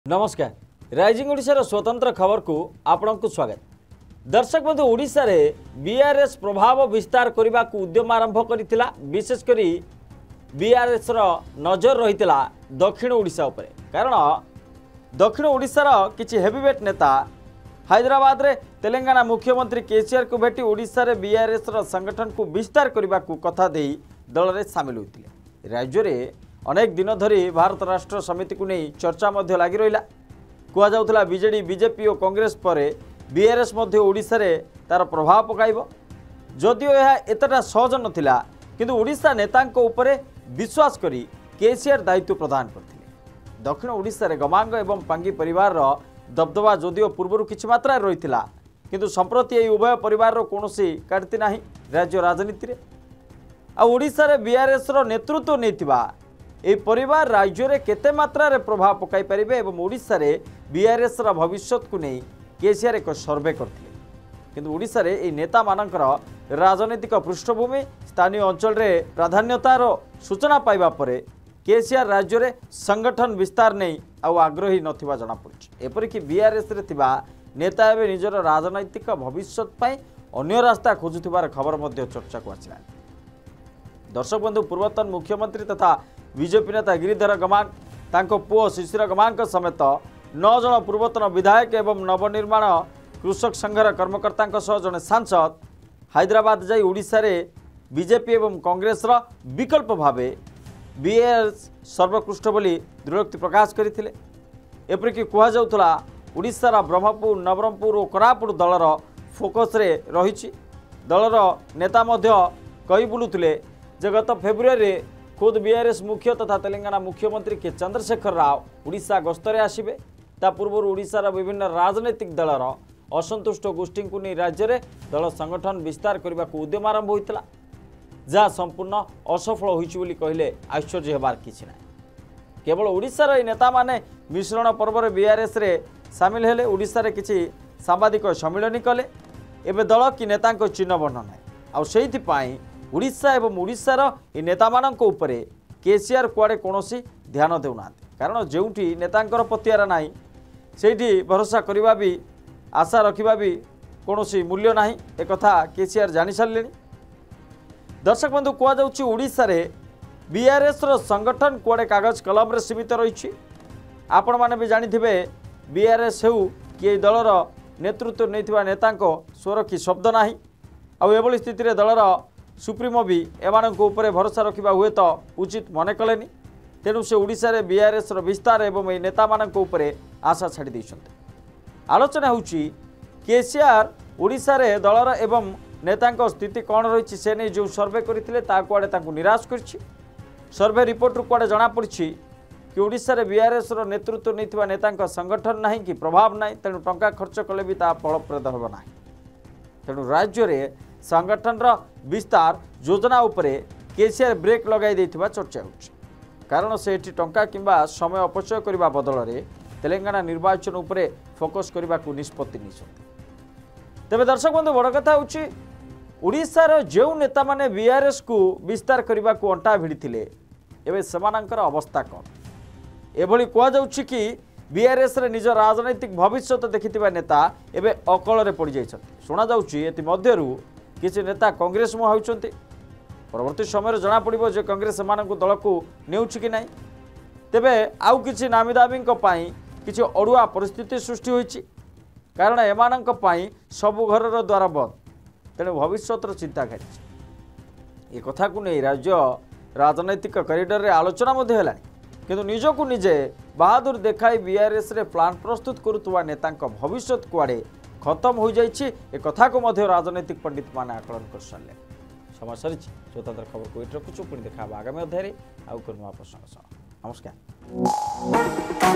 नमस्कार राइजिंग ओडिशार स्वतंत्र खबर को आपण को स्वागत। दर्शक बंधु ओडिशा रे बीआरएस प्रभाव विस्तार करने को उद्यम आरंभ करथिला। विशेषकर बीआरएस रो नजर रहितला दक्षिण ओडिशा उपरे, कारण दक्षिण ओडिशार किछि हेवीवेट नेता हैदराबाद रे तेलंगाना मुख्यमंत्री केसीआर को भेटी ओडिशा रे बीआरएस रो संगठन को विस्तार करने को कथा देई दल रे शामिल होइतिले। राज्य रे अनेक दिन धरी भारत राष्ट्र समिति को नहीं चर्चा मध्य लगी रहा। कहला बीजेडी बीजेपी और कांग्रेस पर बीआरएस ओडिशा रे तार प्रभाव पकाइब। जदिओ यह एतटा सहज नथिला, किंतु ओडिशा नेतांको उपरे विश्वास करी केसीआर दायित्व प्रदान करथिले। दक्षिण ओडिशा रे गमांग एवं पांगी परिवार रो दबदबा जदिओ पूर्व किछि मात्रा रहिथिला, किंतु संप्रति एई उभय परिवार रो कोनोसी काटती नाही राज्य राजनीति रे। आ ओडिशा रे बीआरएस रो नेतृत्व नेतिबा ए परिवार राज्य रे केते मात्रा रे प्रभाव पकाई परिबे एवं ओडिशा रे बीआरएस रा भविष्यत को नहीं केसीआर एक सर्वे करथिले। किंतु ओडिशा रे ए नेता मानकर राजनीतिक पृष्ठभूमि स्थानीय अंचल रे प्राधान्यतार सूचना पाइबा परे केसीआर राज्य रे संगठन विस्तार नहीं आउ आग्रही नथिबा जणा पड़छि। एपरिक बीआरएस रे थिबा नेता एवं निजर राजनैतिक भविष्यत पई अन्य रास्ता खोजुथिबार खबर मध्ये चर्चा को आसिला। दर्शक बंधु पूर्वतन मुख्यमंत्री तथा बीजेपी नेता गिरिधर गमांग तांको पुओ शिशिर गमांग समेत 9 जन पूर्वतन विधायक एवं नवनिर्माण कृषक संघर कर्मकर्ता सह जने सांसद हैदराबाद जाई ओडिशा रे बीजेपी एवं कांग्रेस रा विकल्प भावे बीआरएस सर्वोत्कृष्ट बोली दृढ़ोक्ति प्रकाश करथिले। एपरिक कहा जाउतला ओडिशा रा ब्रह्मपुर नवरंगपुर और कोरापुट दलर फोकस रे रहिछि। दलर नेता मध्य कहि बुलुथिले जे गत फेब्रुआरी खुद बीआरएस मुख्य तथा तेलंगाना मुख्यमंत्री के चंद्रशेखर राव ओडिशा गस्तरे आसिबे। ता पूर्व ओडिशार विभिन्न राजनैतिक दलर असंतुष्ट गोष्ठी को नहीं राज्य में दल संगठन विस्तार करने को उद्यम आरंभ होता, जहाँ संपूर्ण असफल होइछि कहले आश्चर्य हेबार किछि ना। केवल ओडिशार ए नेता माने मिश्रण पर्व रे बीआरएस रे सामिल हेले। ओडिशा रे किछि सांबादिक सम्मिलन कले। एबे दल कि नेता चिन्ह बर्ण ना आ सेहिथि पाई ओडिशा एवं ओडिशार ए नेता मानक उपरे केसीआर कुआडे कोनोसी ध्यान देउना, कारण जोउठी नेतांकर पतियारा नाही सेठी भरोसा करबा भी आशा रखिबा भी कोनोसी मूल्य नाही। ए कथा केसीआर जानि सारलेनी। दर्शक बंधु कह जाउछि ओडिशा रे बीआरएस रो संगठन कुआडे कागज कलम रे सीमित रहिछि। आपण माने भी जानिथिबे बीआरएस हेउ कि दलर नेतृत्व नैथिबा नेतांको स्वर की शब्द नाही। आ एभली स्थिति रे दलर सुप्रीमो भी एमानंको उपरे भरोसा रखिबा हुए तो उचित मने कलेनी। तेणु से ओडिशा रे बीआरएस रो विस्तार एवं नेता मानंको उपरे आशा छाड़ी दैछन्ते। आलोचना होउछि केसीआर ओडिशा रे दलर एवं नेतांको स्थिति कोन रहिछि से नै जो सर्वे करिथिले ता कुआडे तांको निराश करछि। सर्वे रिपोर्ट रु कुआडे जणा पड़छि कि ओडिशा रे बीआरएस रो नेतृत्व नैथिबा नेतांको संगठन नाही कि प्रभाव नाही, तेणु टंका खर्च कले भी ता फलप्रद होबो नाही। तेणु राज्य रे संगठन रो विस्तार योजना उपरे केसीआर ब्रेक लगाई देथिबा चर्चा होछि, कारण से एठी टंका किंबा समय अपचय करबा बदल रे तेलंगाना निर्वाचन उपरे फोकस करबा को निष्पत्ति निछथि। तबे दर्शक बंधु बड़ कथा होछि ओडिशा रो जेउ नेता माने बीआरएस को विस्तार करबा को अंटा भिड़िथिले एबे समानंकर अवस्था कोन। एभली कह जाउछि कि बीआरएस रे निज राजनैतिक भविष्यत देखिथिबा नेता एबे अकल रे पड़ी जाइछथि। सुना जाउछि एति मध्यरु किछि नेता कांग्रेस मुहा होइछन्ति। परवर्ती समय जना पड़िबो जे कांग्रेस सेमानकु दल को नेउछि कि नाही। तेबे आउ किछि नामीदाबींक पई किछि अडुआ परिस्थिति सृष्टि होइछि, कारण एमानंक पई सबु घरर द्वार बंद। तेणु भविष्यतर चिंता घाटी ए कथा को नहीं राज्य राजनैतिक करिडर रे आलोचना मध्ये हेलानि, किंतु निजकु निजे बहादुर देखाई बीआरएस रे प्लान प्रस्तुत करुवा नेतांक भविष्यत कुआडे खत्म हो जाइछि ए कथा को मध्य राजनैतिक पंडित माने आकलन कर सारले। समय सरी स्वतंत्र खबर को एट रखुछु, पुणी देखा आगामी अध्याय आउ कोन प्रसंग। नमस्कार।